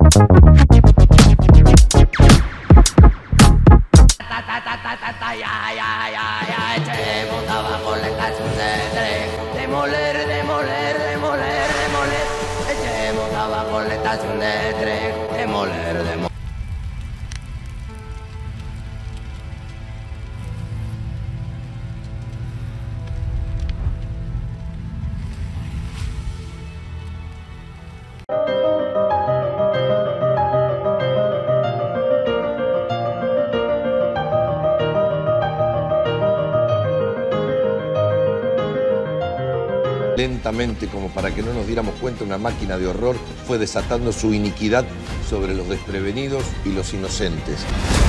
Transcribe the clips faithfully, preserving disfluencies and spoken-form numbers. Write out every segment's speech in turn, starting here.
Echemos abajo la estación de tren. Demoler, demoler, demoler, demoler. Echemos abajo la estación de tren. Demoler, demoler. Lentamente, como para que no nos diéramos cuenta, una máquina de horror fue desatando su iniquidad sobre los desprevenidos y los inocentes.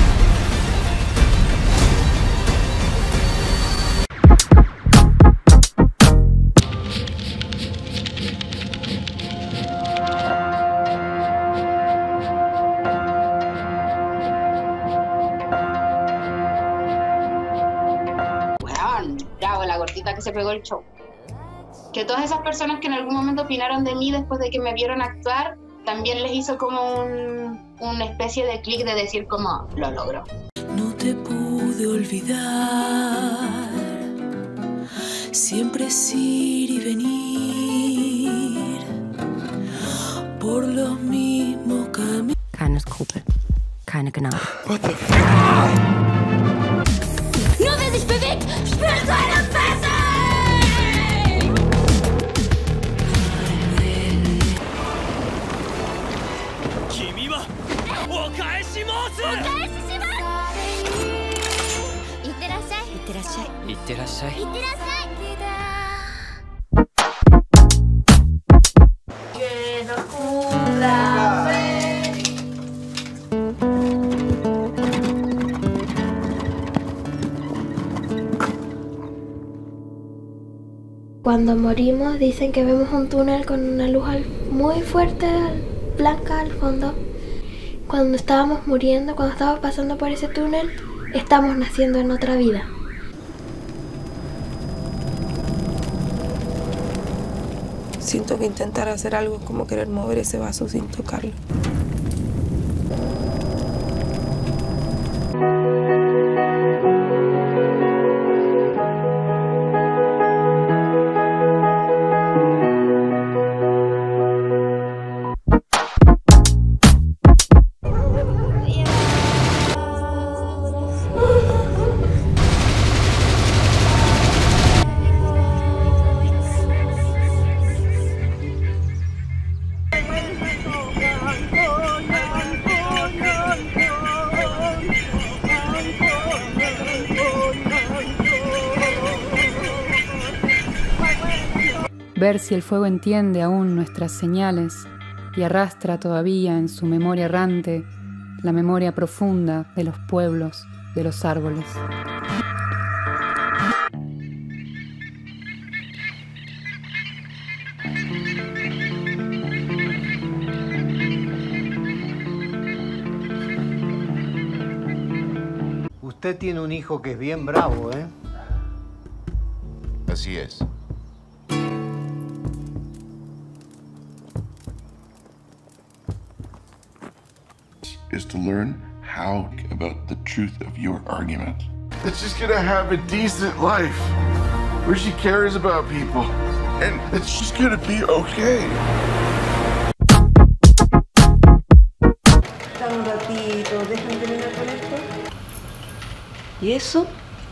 Bueno, bravo, la gordita que se pegó el show. Que todas esas personas que en algún momento opinaron de mí después de que me vieron actuar, también les hizo como un, una especie de clic de decir como, lo logro. No te pude olvidar, siempre es ir y venir por los mismos caminos. Keine Skrupel, keine Gnade. What the fuck? Nur wer sich bewegt, spürt seine Fesse! Que nos cumpla feliz. Cuando morimos dicen que vemos un túnel con una luz al- muy fuerte, al- blanca al fondo. Cuando estábamos muriendo, cuando estábamos pasando por ese túnel, estamos naciendo en otra vida. Siento que intentar hacer algo es como querer mover ese vaso sin tocarlo. Ver si el fuego entiende aún nuestras señales y arrastra todavía en su memoria errante la memoria profunda de los pueblos, de los árboles. Usted tiene un hijo que es bien bravo, ¿eh? Así es. Is to learn how about the truth of your argument. That she's gonna have a decent life where she cares about people and that she's gonna be okay. Está un ratito, dejan terminar con esto. ¿Y eso?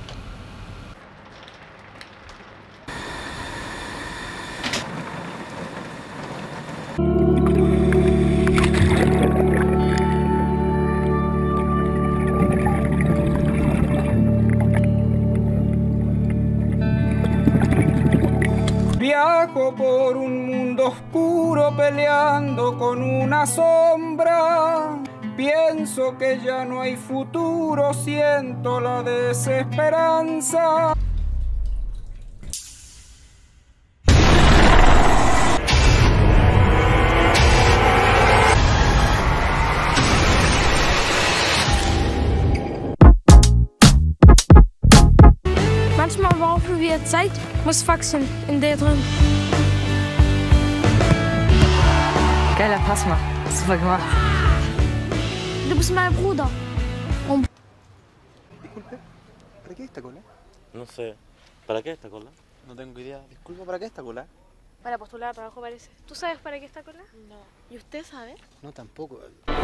Viajo por un mundo oscuro peleando con una sombra. Pienso que ya no hay futuro, siento la desesperanza. Manchmal brauchen wir Zeit, muss wachsen in der drin. Geiler Pass mal. Super gemacht. Du bist mein Bruder. Und Disculpe, ¿para qué esta cola? No sé. ¿Para qué esta cola? No tengo idea. Disculpa, ¿para qué esta cola? para postular a trabajo parece. ¿Tú sabes para qué está cola? No. ¿Y usted sabe? No, tampoco.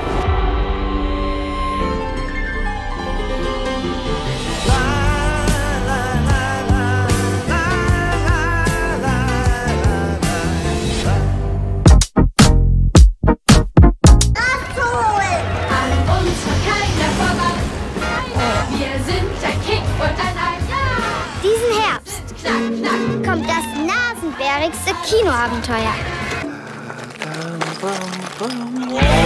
Diesen Herbst kommt das nasenbärigste Kinoabenteuer.